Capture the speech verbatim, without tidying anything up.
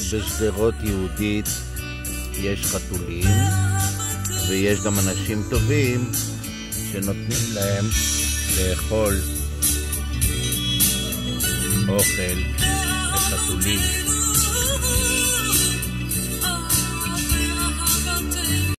בשדרות יהודית יש חתולים, ויש גם אנשים טובים שנותנים להם לאכול אוכל לחתולים.